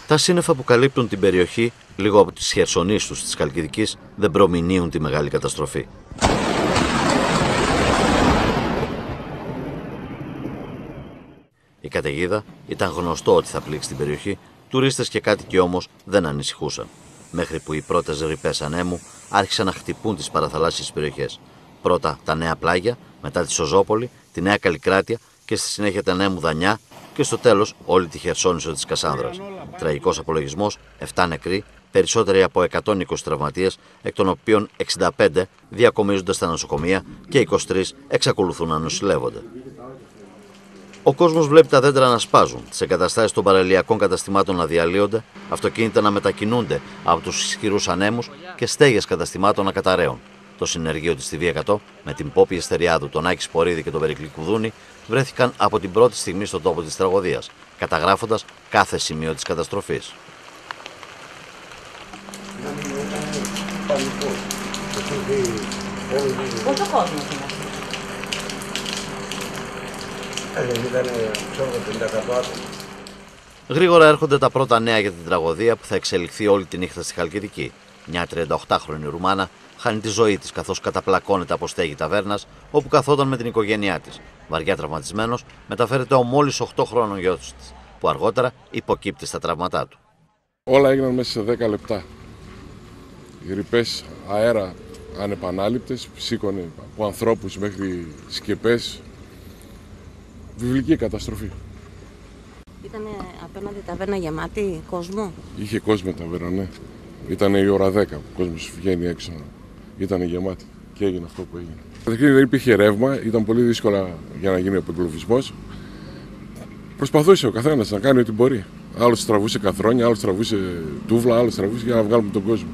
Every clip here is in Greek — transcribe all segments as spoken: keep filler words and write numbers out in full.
Τα σύννεφα που καλύπτουν την περιοχή, λίγο από τις χερσονήσους της Χαλκιδικής, δεν προμηνύουν τη μεγάλη καταστροφή. Η καταιγίδα ήταν γνωστό ότι θα πλήξει την περιοχή, τουρίστες και κάτοικοι όμως δεν ανησυχούσαν. Μέχρι που οι πρώτες ρηπές ανέμου άρχισαν να χτυπούν τις παραθαλάσσιες περιοχές. Πρώτα τα νέα πλάγια, μετά τη Σοζόπολη, τη Νέα Καλλικράτεια και στη συνέχεια τα νέα Μουδανιά και στο τέλος όλη τη Χερσόνησο της Κασάνδρας. Τραγικός απολογισμός, επτά νεκροί, περισσότεροι από εκατόν είκοσι τραυματίες, εκ των οποίων εξήντα πέντε διακομίζονται στα νοσοκομεία και είκοσι τρεις εξακολουθούν να νοσηλεύονται. Ο κόσμος βλέπει τα δέντρα να σπάζουν, τις εγκαταστάσεις των παραλιακών καταστημάτων να διαλύονται, αυτοκίνητα να μετακινούνται από τους ισχυρούς ανέμους και στέγες καταστημάτων να καταραίουν. Το συνεργείο της Τ Β εκατό με την Πόπη Εστεριάδου, τον Άκη Σπορίδη και τον Περικλή Κουδούνη βρέθηκαν από την πρώτη στιγμή στον τόπο της τραγωδίας, καταγράφοντας κάθε σημείο της καταστροφής. Πόσο κόσμο είναι? Γρήγορα έρχονται τα πρώτα νέα για την τραγωδία που θα εξελιχθεί όλη τη νύχτα στη Χαλκιδική. Μια τριανταοκτάχρονη Ρουμάνα χάνει τη ζωή της καθώς καταπλακώνεται από στέγη ταβέρνας όπου καθόταν με την οικογένειά της. Βαριά τραυματισμένος μεταφέρεται ο μόλις οκτώ χρόνων γιος της, που αργότερα υποκύπτει στα τραύματά του. Όλα έγιναν μέσα σε δέκα λεπτά. Οι ρηπές αέρα ανεπανάληπτες, σήκωνε από ανθρώπους μέχρι σκεπές. Βιβλική καταστροφή. Ήταν απέναντι ταβέρνα γεμάτη κόσμο? Είχε κόσμο ταβέρνα, ναι. Ήταν η ώρα δέκα που ο κόσμος βγαίνει έξω. Ήταν γεμάτη και έγινε αυτό που έγινε. Καταρχήν δεν υπήρχε ρεύμα, ήταν πολύ δύσκολα για να γίνει ο απεγκλωβισμός. Προσπαθούσε ο καθένας να κάνει ό,τι μπορεί. Άλλος τραβούσε καθρόνια, άλλος τραβούσε τούβλα, άλλος τραβούσε για να βγάλουμε τον κόσμο.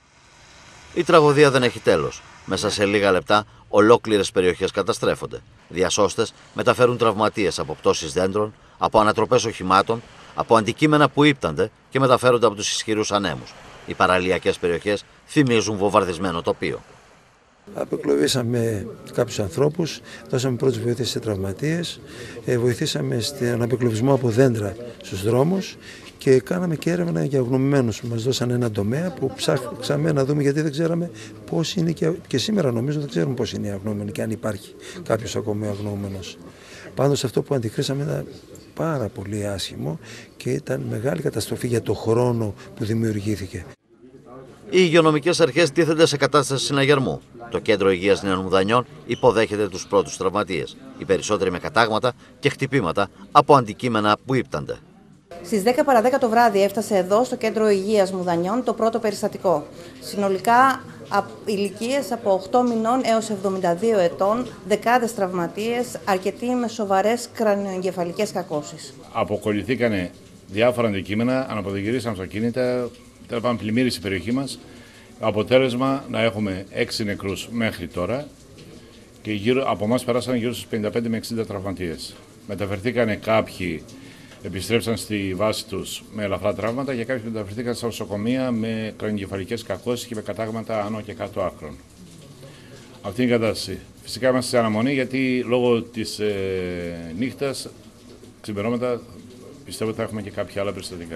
Η τραγωδία δεν έχει τέλος. Μέσα σε λίγα λεπτά ολόκληρες περιοχές καταστρέφονται. Διασώστες μεταφέρουν τραυματίες από πτώσεις δέντρων, από ανατροπές οχημάτων, από αντικείμενα που ύπτανται και μεταφέρονται από τους ισχυρούς ανέμους. Οι παραλιακές περιοχές θυμίζουν βομβαρδισμένο τοπίο. Απεκλωβίσαμε κάποιους ανθρώπους, δώσαμε πρώτες βοήθειες σε τραυματίες, βοηθήσαμε στον απεκλωβισμό από δέντρα στους δρόμους και κάναμε και έρευνα για αγνοωμένους. Μας δώσανε ένα τομέα που ψάξαμε να δούμε, γιατί δεν ξέραμε πώς είναι και, και σήμερα νομίζω δεν ξέρουμε πώς είναι οι αγνοούμενοι και αν υπάρχει κάποιος ακόμα αγνοούμενος. Πάντως αυτό που αντικρίσαμε ήταν πάρα πολύ άσχημο και ήταν μεγάλη καταστροφή για το χρόνο που δημιουργήθηκε. Οι υγειονομικές αρχές τίθενται σε κατάσταση συναγερμού. Το Κέντρο Υγείας Νέων Μουδανιών υποδέχεται τους πρώτους τραυματίες, οι περισσότεροι με κατάγματα και χτυπήματα από αντικείμενα που ύπτανται. Στις δέκα παρά δέκα το βράδυ έφτασε εδώ στο Κέντρο Υγείας Μουδανιών το πρώτο περιστατικό. Συνολικά ηλικίες από οκτώ μηνών έως εβδομήντα δύο ετών, δεκάδες τραυματίες, αρκετοί με σοβαρές κρανιοεγκεφαλικές κακώσεις. Αποκολληθήκανε διάφορα αντικείμενα, αναποδογυρίσαν αυτοκίνητα, τέλος πάντων πλημμύρισε η περιοχή μας. Αποτέλεσμα να έχουμε έξι νεκρούς μέχρι τώρα και γύρω, από εμάς περάσαν γύρω στους πενήντα πέντε με εξήντα τραυματίες. Μεταφερθήκανε κάποιοι, επιστρέψαν στη βάση τους με ελαφρά τραύματα και κάποιοι μεταφερθήκαν στα νοσοκομεία με κρανιοεγκεφαλικές κακώσεις και με κατάγματα άνω και κάτω άκρων. Αυτή είναι η κατάσταση. Φυσικά είμαστε σε αναμονή γιατί λόγω της ε, νύχτας, ξημερώματα, πιστεύω ότι θα έχουμε και κάποια άλλα περιστατικά.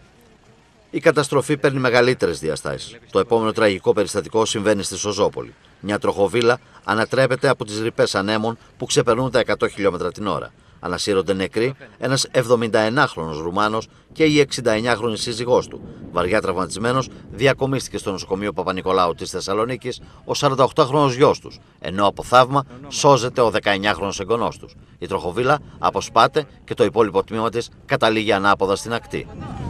Η καταστροφή παίρνει μεγαλύτερες διαστάσεις. Το επόμενο τραγικό περιστατικό συμβαίνει στη Σοζόπολη. Μια τροχοβίλα ανατρέπεται από τις ρηπές ανέμων που ξεπερνούν τα εκατό χιλιόμετρα την ώρα. Ανασύρονται νεκροί ένας εβδομηνταενάχρονος Ρουμάνος και η εξηνταεννιάχρονη σύζυγός του. Βαριά τραυματισμένος, διακομίστηκε στο νοσοκομείο Παπα-Νικολάου της Θεσσαλονίκης ο σαρανταοκτάχρονος γιος τους, ενώ από θαύμα σώζεται ο δεκαεννιάχρονος εγγονός τους. Η τροχοβίλα αποσπάται και το υπόλοιπο τμήμα της καταλήγει ανάποδα στην ακτή.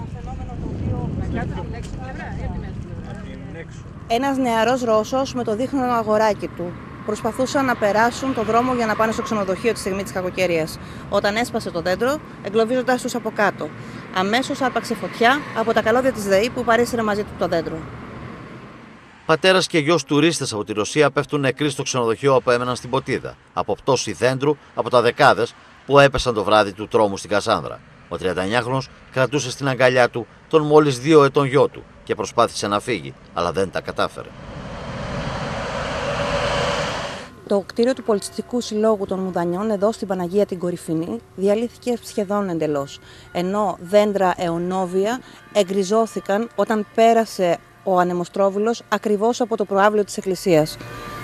Ένας νεαρός Ρώσος με το δείχνο αγοράκι του προσπαθούσαν να περάσουν το δρόμο για να πάνε στο ξενοδοχείο τη στιγμή της κακοκαιρίας, όταν έσπασε το δέντρο, εγκλωβίζοντας τους από κάτω. Αμέσως άρπαξε φωτιά από τα καλώδια της ΔΕΗ που παρήσυρε μαζί του το δέντρο. Πατέρας και γιος τουρίστες από τη Ρωσία πέφτουν νεκροί στο ξενοδοχείο όπου έμεναν στην Ποτίδα, από πτώση δέντρου από τα δεκάδες που έπεσαν το βράδυ του τρόμου στην Κασάνδρα. Ο τριανταεννιάχρονος κρατούσε στην αγκαλιά του τον μόλις δύο ετών γιο του και προσπάθησε να φύγει, αλλά δεν τα κατάφερε. Το κτίριο του Πολιτιστικού Συλλόγου των Μουδανιών, εδώ στην Παναγία την Κορυφηνή, διαλύθηκε σχεδόν εντελώς. Ενώ δέντρα αιωνόβια εγκριζώθηκαν όταν πέρασε ο ανεμοστρόβιλος ακριβώς από το προάβλιο της εκκλησίας.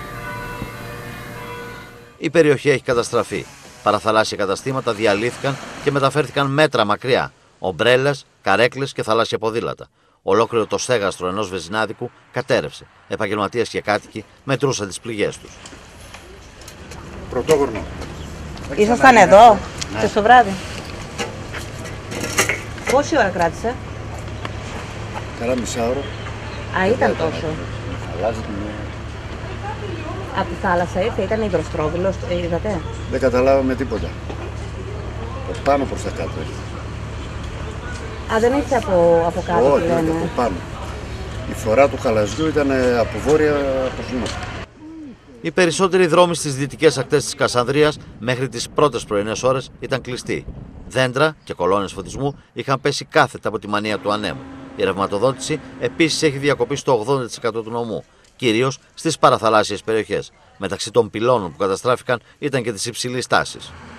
Η περιοχή έχει καταστραφεί. Παραθαλάσσια καταστήματα διαλύθηκαν και μεταφέρθηκαν μέτρα μακριά. Ομπρέλες, καρέκλες και θαλάσσια ποδήλατα. Ολόκληρο το στέγαστρο ενός βεζινάδικου κατέρευσε. Επαγγελματίες και κάτοικοι μετρούσαν τις πληγές τους. Πρωτόγρονο. Ήσασταν εδώ, ναι. Το βράδυ. Πόση ώρα κράτησε? Καλά μισάωρο. Α, ήταν τόσο. Αλλάζει την... Από τη θάλασσα ήρθε, ήταν υδροστρόβιλος, είδατε? Δεν καταλάβαμε τίποτα. Από πάνω προς τα κάτω ήρθε. Α, δεν ήρθε από, από κάτω? Όχι, όχι, από πάνω. Η φορά του χαλαζιού ήταν από βόρεια προς νότια. Οι περισσότεροι δρόμοι στις δυτικές ακτές της Κασανδρίας μέχρι τις πρώτες πρωινές ώρες ήταν κλειστοί. Δέντρα και κολόνες φωτισμού είχαν πέσει κάθετα από τη μανία του ανέμου. Η ρευματοδότηση επίσης έχει διακοπεί στο ογδόντα τοις εκατό του νομού, κυρίως στις παραθαλάσσιες περιοχές. Μεταξύ των πυλώνων που καταστράφηκαν ήταν και της υψηλής τάσης.